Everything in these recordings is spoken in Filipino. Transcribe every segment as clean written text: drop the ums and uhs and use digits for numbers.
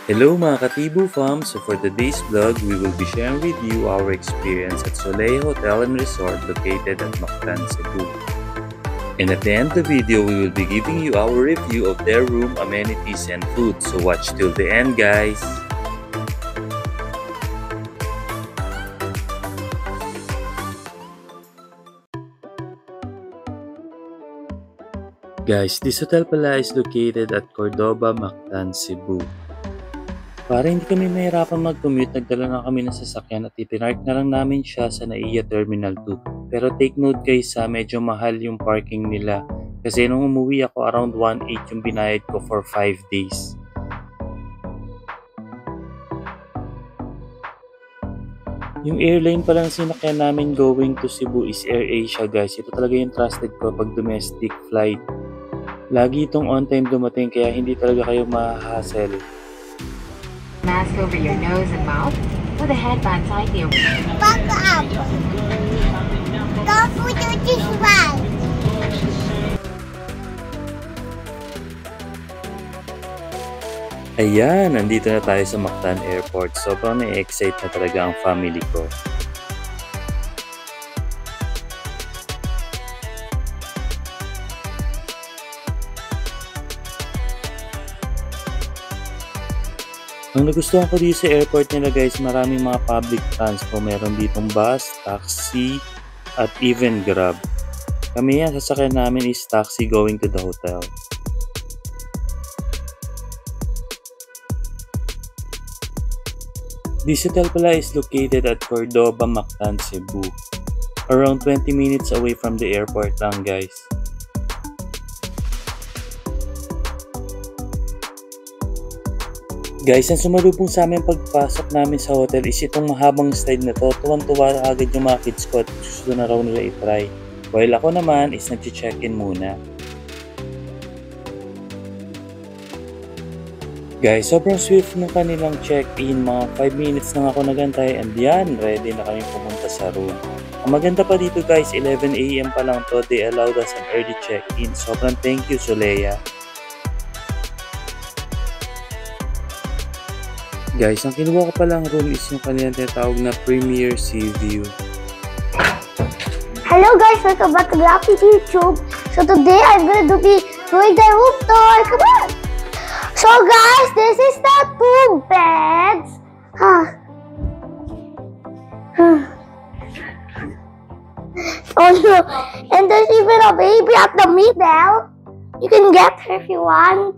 Hello mga Katibu fam! So for today's vlog, we will be sharing with you our experience at Soleil Hotel and Resort located at Mactan, Cebu. And at the end of the video, we will be giving you our review of their room, amenities, and food. So watch till the end, guys! Guys, this hotel pala is located at Cordoba, Mactan, Cebu. Para hindi kami mahirapan mag-commute, nagdala na kami ng sasakyan at itinark na lang namin siya sa NAIA Terminal 2. Pero take note guys medyo mahal yung parking nila. Kasi nung umuwi ako around 1.8 yung binayad ko for 5 days. Yung airline palang sinakyan namin going to Cebu is AirAsia guys. Ito talaga yung trusted ko pag domestic flight. Lagi itong on time dumating kaya hindi talaga kayo ma-hassle. Mask over your nose and mouth with a headband tied to your Back up! Don't put your teeth right! Ayan, nandito na tayo sa Mactan Airport. Sobrang na-excite na talaga ang family ko. Ang nagustuhan ko dito sa airport nila guys, maraming mga public transport. Meron ditong bus, taxi, at even Grab. Kami yan, sasakyan namin is taxi going to the hotel. This hotel pala is located at Cordoba, Mactan, Cebu. Around 20 minutes away from the airport lang guys. Guys, ang sumalubong sa amin pagpasok namin sa hotel is itong mahabang slide na to. Tuwan-tuwa agad yung mga kids ko at gusto na raw nila itry. While ako naman is nag-check-in muna. Guys, sobrang swift ng kanilang check-in. Mga 5 minutes lang ako nagantay and yan, ready na kami pumunta sa room. Ang maganda pa dito guys, 11 AM pa lang to. They allowed us an early check-in. Sobrang thank you, Soleil. Guys, ang kinuha ko palang room is yung kanilang tinatawag na Premier Sea View. Hello guys, welcome back to Graphite YouTube. So today I'm gonna be doing the room tour. Come on! So guys, this is the 2 beds. Oh no, and there's even a baby at the middle. You can get her if you want.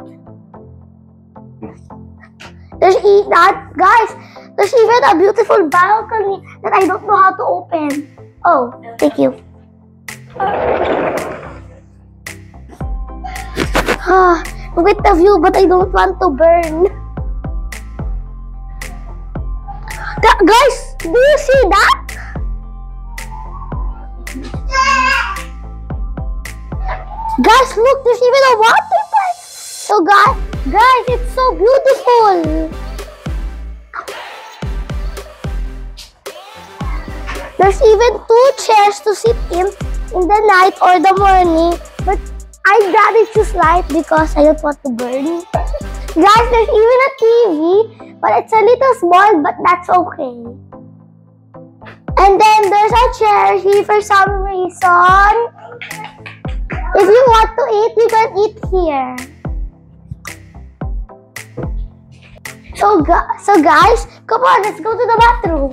There's even a beautiful balcony that I don't know how to open. Oh, thank you. Look at the view, but I don't want to burn. Guys, do you see that? Guys, look, there's even a water park. So guys, it's so beautiful. There's even 2 chairs to sit in the night or the morning. But I'd rather choose light because I don't want to burn. Guys, there's even a TV, but it's a little small, but that's okay. And then there's a chair here for some reason. If you want to eat, you can eat here. So guys, come on, let's go to the bathroom.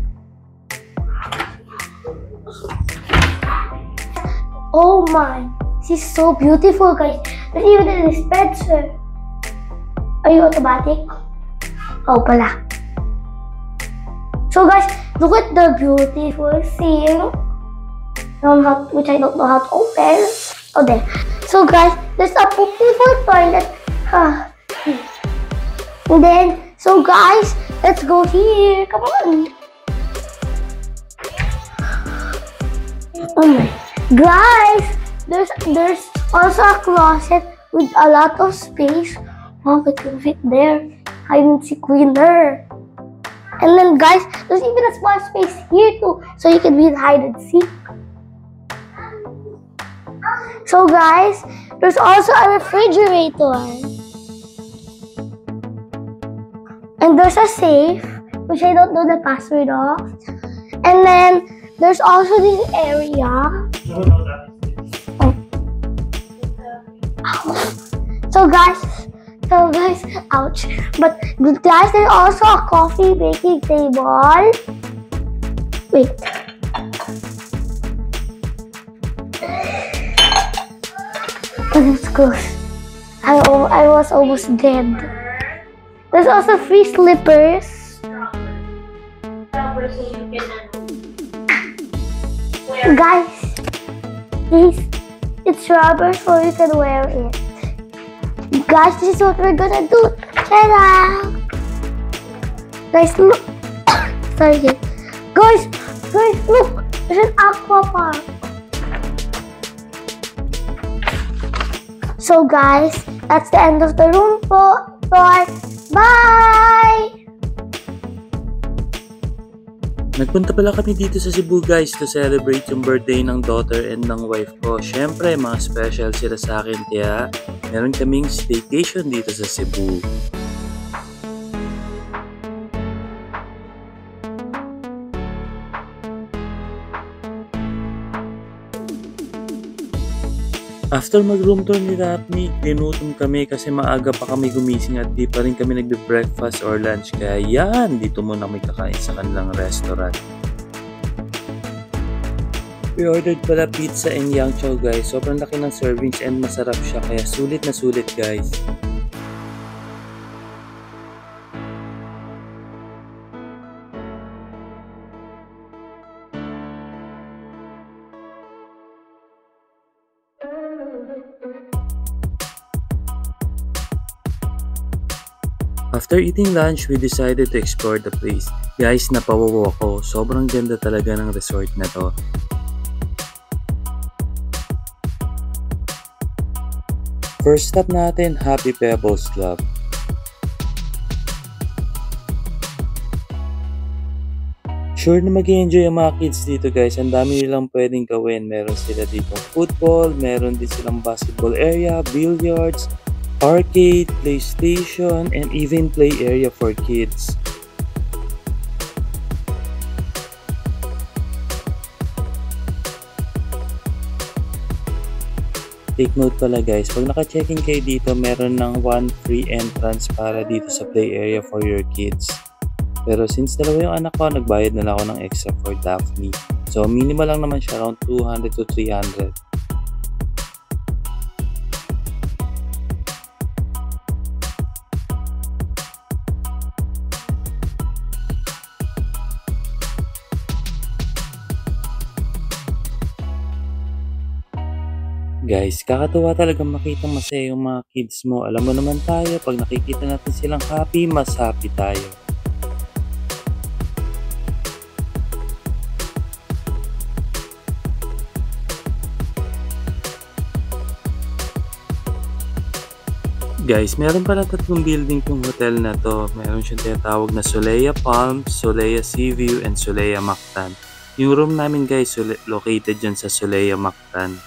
Oh my, she's so beautiful guys. There's even a dispenser. Are you automatic? Oh pala. So guys, look at the beautiful thing. Which I don't know how to open. Oh there. So guys, there's a beautiful toilet. And then, so guys, let's go here. Come on. Oh my. Guys, there's also a closet with a lot of space. Oh, we can fit there. Hide and seek winner. And then guys, there's even a small space here too. So you can be hide and seek. So guys, there's also a refrigerator. And there's a safe, which I don't know the password of. And then there's also this area. So guys, ouch. But guys, there's also a coffee making table. Wait. Let's go. I was almost dead. There's also free slippers. Guys, please, it's rubber so you can wear it. Guys, this is what we're gonna do. Check out. Guys, look. Sorry. Guys, look. There's an aqua park. So guys, that's the end of the room tour. Bye! Nagpunta pala kami dito sa Cebu guys to celebrate yung birthday ng daughter and ng wife ko. Syempre, mga special sila sa akin kaya meron kaming staycation dito sa Cebu. After mag-room tour ni Daphne, tinutom kami kasi maaga pa kami gumising at di pa rin kami nagbe-breakfast or lunch. Kaya yan, dito muna kami kakain sa kanilang restaurant. We ordered pala pizza and yang chow guys. Sobrang laki ng servings and masarap siya kaya sulit na sulit guys. After eating lunch, we decided to explore the place. Guys, napawaw ako. Sobrang ganda talaga ng resort na to. First stop natin, Happy Pebbles Club. Sure na mag-enjoy ang mga kids dito guys. Ang dami nilang pwedeng gawin. Meron sila ditong football, meron din silang basketball area, billiards, arcade, PlayStation, and even play area for kids. Take note pala guys, pag naka-check-in kayo dito, meron ng 1 free entrance para dito sa play area for your kids. Pero since dalawa yung anak ko, nagbayad na lang ako ng extra for Daphne. So minimal lang naman siya, around 200 to 300. Guys, kakatuwa talagang makita masaya yung mga kids mo. Alam mo naman tayo, pag nakikita natin silang happy, mas happy tayo. Guys, meron pala 3 building tong hotel na to. Meron siyang tinatawag na Solea Palms, Solea Seaview, and Solea Mactan. Yung room namin guys, located dyan sa Solea Mactan.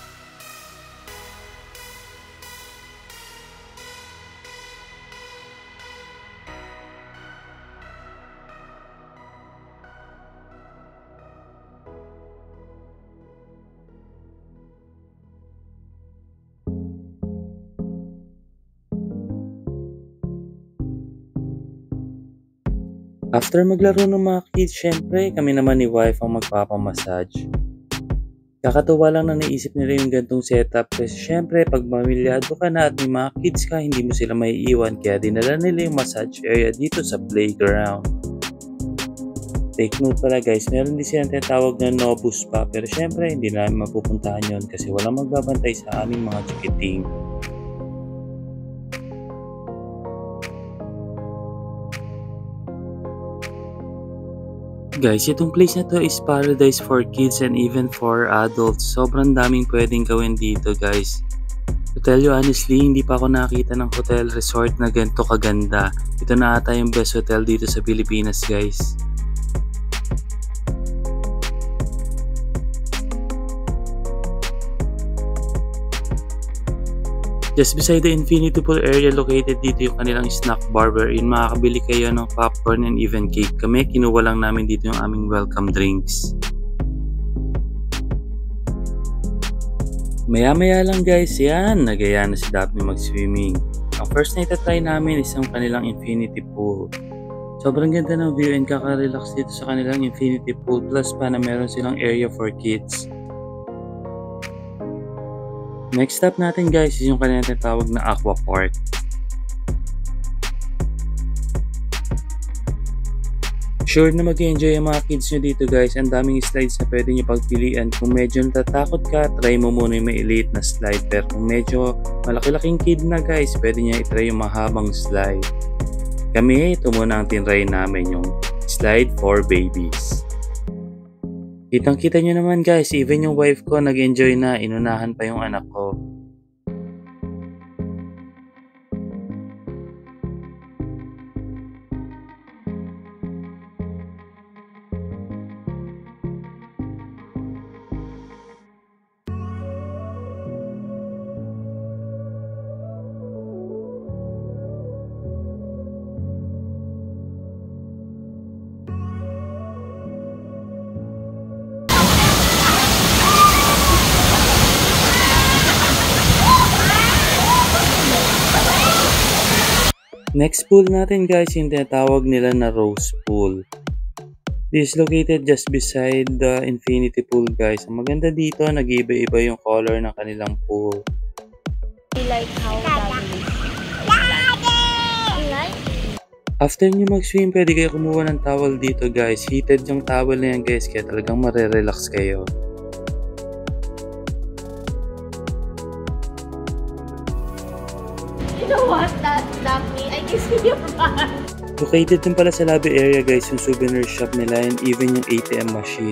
After maglaro ng mga kids, syempre kami naman ni wife ang magpapamassage. Kakatuwa lang na naisip nila yung gantong setup kasi syempre pag pamilyado ka na at may mga kids ka, hindi mo sila maiiwan kaya dinala nila yung massage area dito sa playground. Take note pala guys, meron din silang tinatawag na Nobu Spa pero syempre hindi namin mapupuntahan yon kasi walang magbabantay sa aming mga chikiting. Guys, itong place na to is paradise for kids and even for adults. Sobrang daming pwedeng gawin dito guys. To tell you honestly, hindi pa ako nakita ng hotel resort na ganito kaganda. Ito na ata yung best hotel dito sa Pilipinas guys. Just beside the infinity pool area, located dito yung kanilang snack bar wherein makakabili kayo ng popcorn and even cake. Kami, kinuha lang namin dito yung aming welcome drinks. Maya-maya lang guys, yan, nagaya na si Daphne mag-swimming. Ang first na itatry namin is ang kanilang infinity pool. Sobrang ganda ng view and kaka-relax dito sa kanilang infinity pool, plus pa na meron silang area for kids. Next stop natin guys is yung kanilang tinatawag na aqua park. Sure na mag-enjoy ang mga kids nyo dito guys. Ang daming slides na pwede nyo pagpilian. Kung medyo natatakot ka, try mo muna yung may elite na slide. Pero kung medyo malaki-laking kid na guys, pwede nyo itry yung mahabang slide. Kami, ito muna ang tinry namin, yung slide for babies. Kitang-kita nyo naman guys, even yung wife ko nag-enjoy na, inunahan pa yung anak ko. Next pool natin guys, yung tinatawag nila na Rose Pool. This is located just beside the infinity pool guys. Ang maganda dito, nag-iiba-iba yung color ng kanilang pool. Like how After nyo mag-swim, pwede kayo kumuha ng towel dito guys. Heated yung towel na yan guys, kaya talagang marerelax kayo. You know what, Daphne? I can see your bag. Located din pala sa lobby area guys yung souvenir shop nila and even yung ATM machine.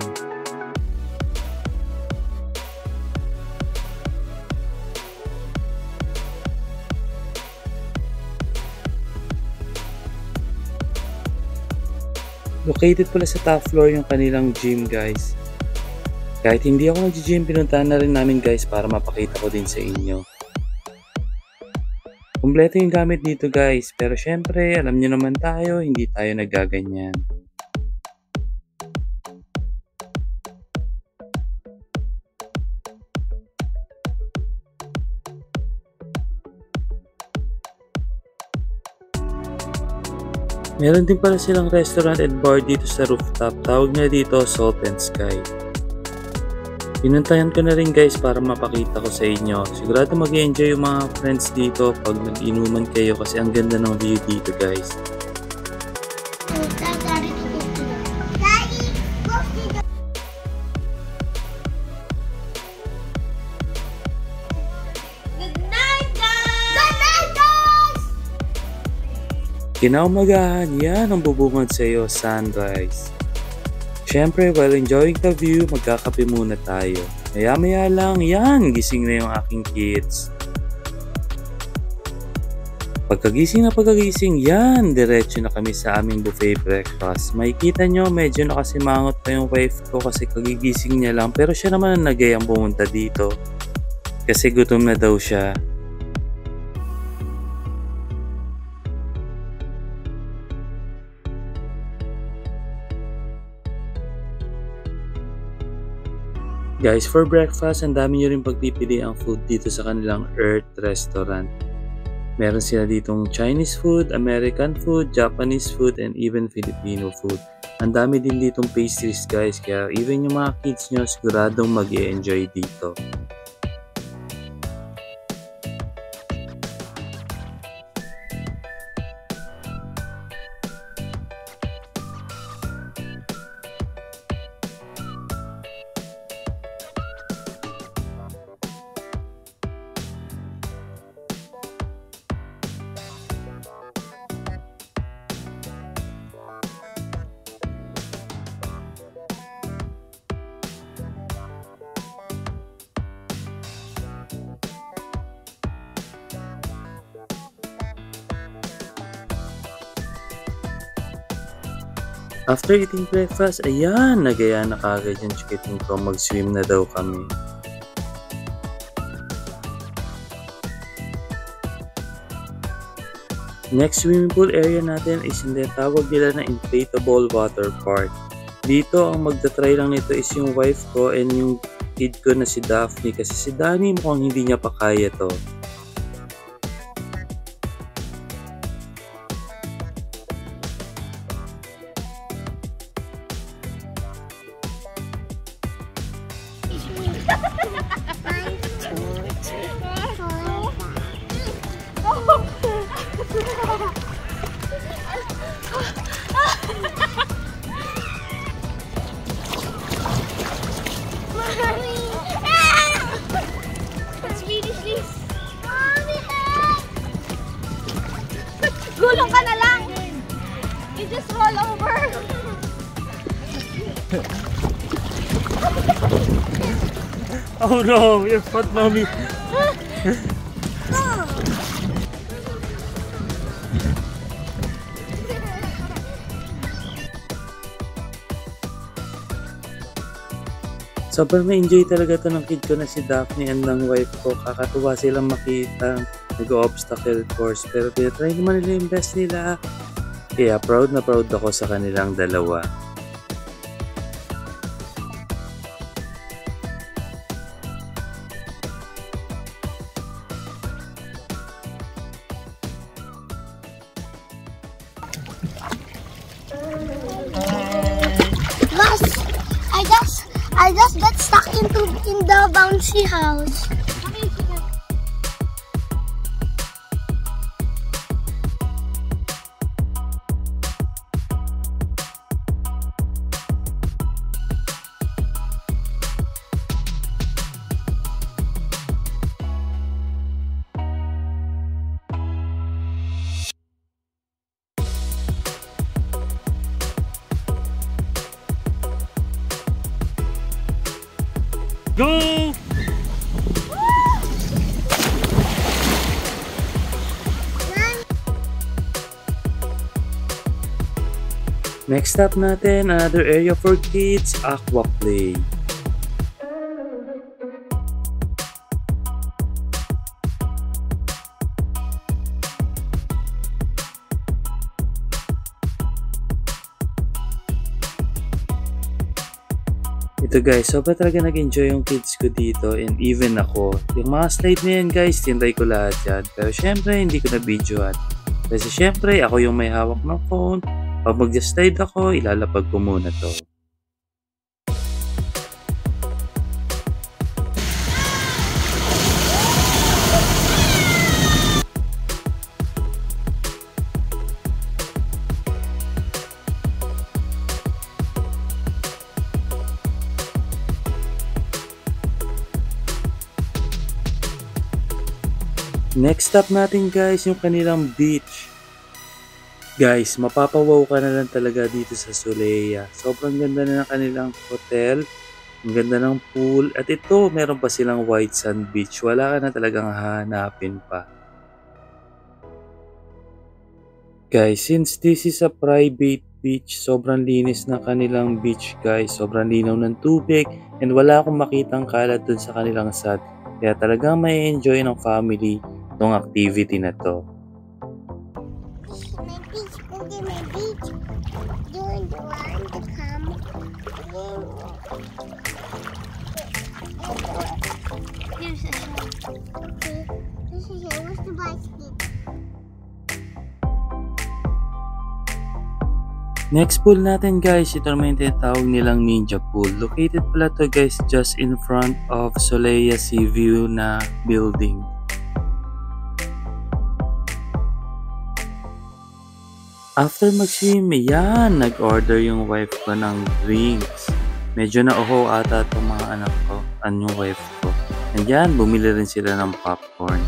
Located pala sa top floor yung kanilang gym guys. Kahit hindi ako nag-gym, pinuntahan na rin namin guys para mapakita ko din sa inyo. Kumpleto yung gamit dito guys, pero syempre alam nyo naman tayo, hindi tayo nagaganyan. Meron din pala silang restaurant and bar dito sa rooftop, tawag na dito Salt and Sky. Pinuntahan ko na rin guys para mapakita ko sa inyo. Sigurado mag-enjoy yung mga friends dito pag nag-inuman kayo kasi ang ganda ng view dito guys. Good night, guys! Good night, guys! Kinaumagahan, yan ang bubungad sa iyo, sunrise. Siyempre, while enjoying the view, magkakape muna tayo. Maya-maya lang, yan, gising na yung aking kids. Pagkagising, yan, diretso na kami sa aming buffet breakfast. Makikita nyo, medyo nakasimangot pa yung wife ko kasi kagigising niya lang. Pero siya naman ang nagayang pumunta dito. Kasi gutom na daw siya. Guys, for breakfast, ang dami nyo rin pagpipili ang food dito sa kanilang Earth Restaurant. Meron sila ditong Chinese food, American food, Japanese food, and even Filipino food. Ang dami din ditong pastries guys, kaya even yung mga kids nyo siguradong mag-e-enjoy dito. After eating breakfast, ayan, nagaya na kagad yung chikiting ko, mag-swim na daw kami. Next swimming pool area natin is yung tawag nila na inflatable water park. Dito, ang magta-try lang nito is yung wife ko and yung kid ko na si Daphne kasi si Danny mukhang hindi niya pa kaya to. Gulong ka na lang! You just roll over! Oh no, your foot, mommy! Sobrang na-enjoy talaga to ng kid ko na si Daphne and ng wife ko. Kakatuwa silang makita nag-obstacle course pero pinatry naman nila yung best nila. Kaya proud na proud ako sa kanilang dalawa. Mas, I just got stuck in the bouncy house. Go! Next stop natin, another area for kids, aqua play. Ito guys, sobra talaga nag-enjoy yung kids ko dito and even ako. Yung mga slide na yan guys, tinry ko lahat yan. Pero syempre, hindi ko na-videoan. Kasi syempre, ako yung may hawak ng phone. Pag mag-slide ako, ilalapag ko muna to. Next stop natin guys, yung kanilang beach. Guys, mapapawaw ka na lang talaga dito sa Solea. Sobrang ganda na ng kanilang hotel. Ang ganda ng pool. At ito, meron pa silang white sand beach. Wala ka na talagang hahanapin pa. Guys, since this is a private beach, sobrang linis ng kanilang beach guys. Sobrang linaw ng tubig. And wala akong makitang kalat dun sa kanilang sand. Kaya talagang may enjoy ng family itong activity na to. My beach, my beach. Do you want to come? Here's a shot. Okay, this is it. What's the basket? Next pool natin guys, ito naman yung tinatawag nilang ninja pool. Located pala to guys just in front of Solea Seaview na building. After mag-swim, yan, nag-order yung wife ko ng drinks. Medyo na-oho ata itong mga anak ko, yung wife ko. And yan, bumili rin sila ng popcorn.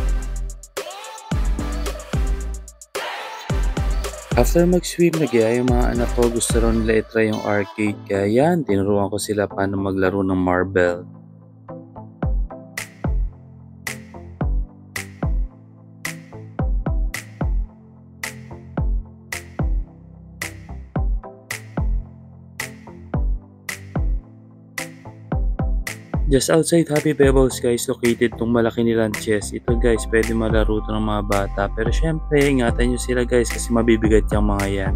After mag-swim, nagyaya yung mga anak ko, gusto rin nila itry yung arcade. Kaya yan, tinuruan ko sila paano maglaro ng marble. Just outside Happy Pebbles guys, located tong malaki nilang chess. Ito guys, pwede malaro to ng mga bata. Pero syempre, ingatan nyo sila guys kasi mabibigat yung mga yan.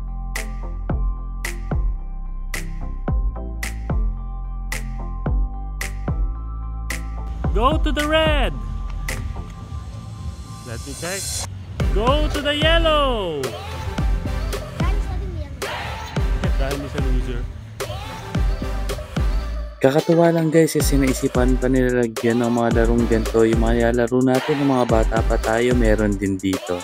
Go to the red. Let me check. Go to the yellow. Dahil sa loser. Kakatuwa lang guys kasi naisipan pa nila lagyan ng mga larong ganito. Yung mga laro natin ng mga bata pa tayo, meron din dito.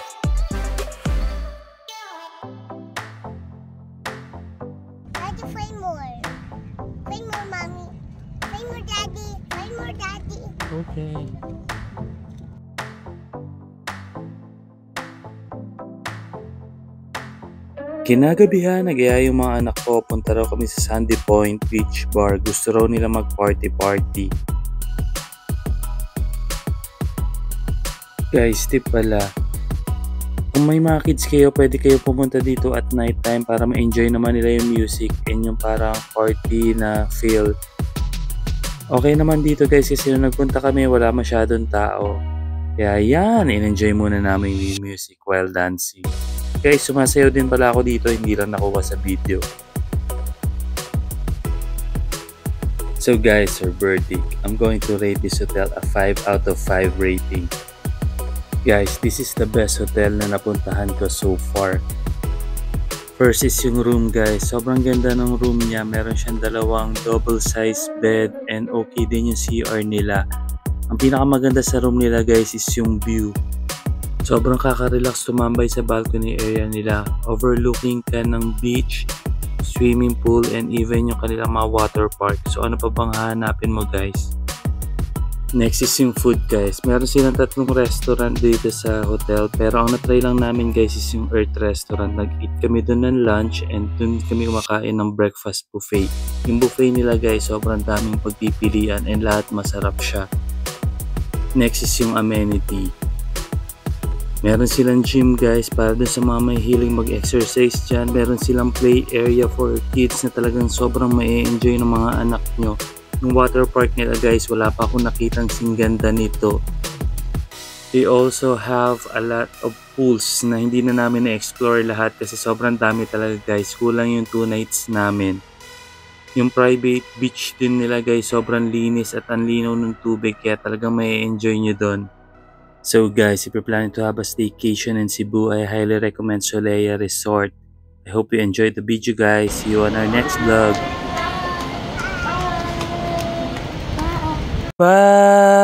Daddy, play more. Play more, mommy. Play more, daddy. Play more, daddy. Okay. Kinagabihan, nag-aya yung mga anak ko. Punta raw kami sa Sandy Point Beach Bar. Gusto raw nila mag-party-party. Guys, tip pala. Kung may mga kids kayo, pwede kayo pumunta dito at night time para ma-enjoy naman nila yung music and yung parang party na feel. Okay naman dito guys kasi nung nagpunta kami, wala masyadong tao. Kaya yan, in-enjoy muna namin yung music while dancing. Guys, sumasayaw din pala ako dito, hindi lang nakuha sa video. So guys, our verdict. I'm going to rate this hotel a 5 out of 5 rating. Guys, this is the best hotel na napuntahan ko so far. First is yung room guys. Sobrang ganda ng room niya. Meron siyang dalawang double size bed and okay din yung CR nila. Ang pinakamaganda sa room nila guys is yung view. Sobrang kaka-relax tumambay sa balcony area nila. Overlooking ka ng beach, swimming pool, and even yung kanilang mga water park. So ano pa bang hahanapin mo guys? Next is yung food guys. Meron silang 3 restaurant dito sa hotel. Pero ang natry lang namin guys is yung Earth Restaurant. Nag-eat kami dun ng lunch and dun kami kumakain ng breakfast buffet. Yung buffet nila guys, sobrang daming pagpipilian and lahat masarap siya. Next is yung amenity. Meron silang gym guys para dun sa mga may hiling mag-exercise dyan. Meron silang play area for kids na talagang sobrang ma-enjoy ng mga anak nyo. Yung water park nila guys, wala pa akong nakitang singganda nito. They also have a lot of pools na hindi na namin na-explore lahat kasi sobrang dami talaga guys. Kulang yung 2 nights namin. Yung private beach din nila guys, sobrang linis at ang linaw ng tubig kaya talagang ma-enjoy nyo doon. So guys, if you're planning to have a staycation in Cebu, I highly recommend Solea Resort. I hope you enjoyed the video guys. See you on our next vlog. Bye!